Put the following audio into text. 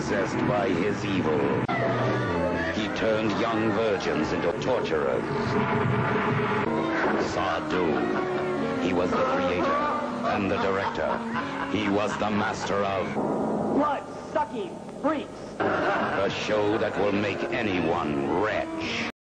possessed by his evil. He turned young virgins into torturers. Sadu. He was the creator and the director. He was the master of blood-sucking freaks. A show that will make anyone retch.